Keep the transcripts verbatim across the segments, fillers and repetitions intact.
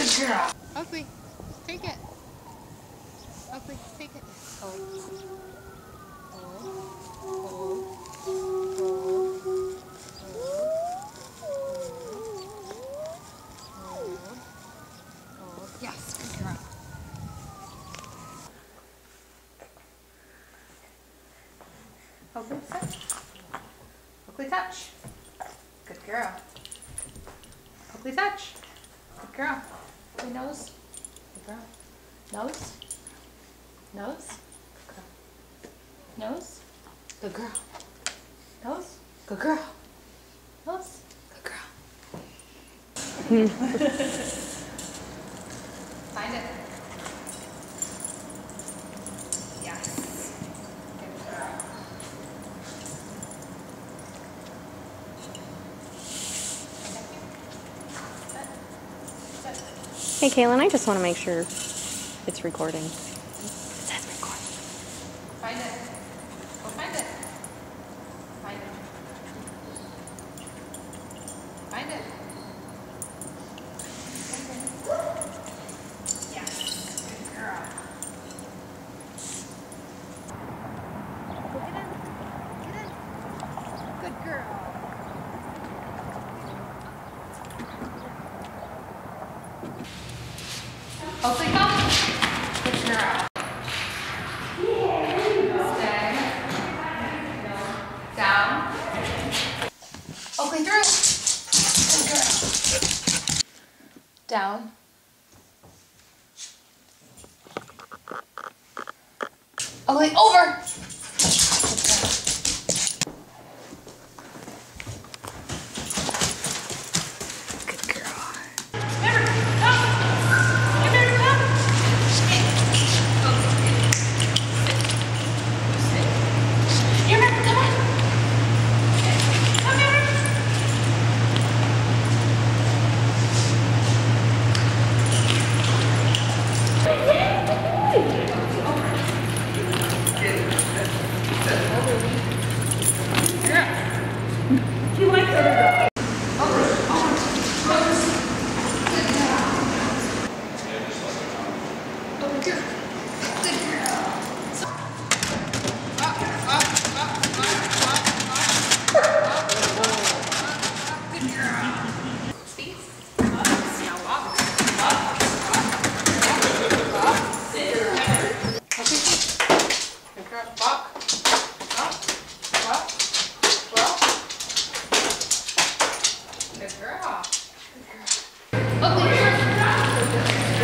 Good girl. Oakley, take it. Oakley, take it. Hold. Hold. Hold. Hold. Hold. Hold. Hold. Yes, good girl. Oakley, touch. Oakley, touch. Good girl. Oakley, touch. Good girl. Oakley, nose. Good girl. Nose. Nose. Good girl. Nose. Good girl. Nose. Good girl. Nose. Good girl. Find it. Yes. Good girl. Hey, Kalin, I just want to make sure it's recording. It says record. Find it. Go find it. Find it. Find it. Yes. Good girl. Go get in. Get in. Good girl. Oakley, come. Good girl. Stay. Down. Oakley, through. Good girl. Down. Oakley, over. Good girl. Never come. You better come. Hey. Oakley. Sit. You remember, come on. Come here. You like her.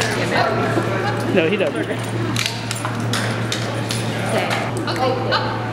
No, he doesn't. Okay, up.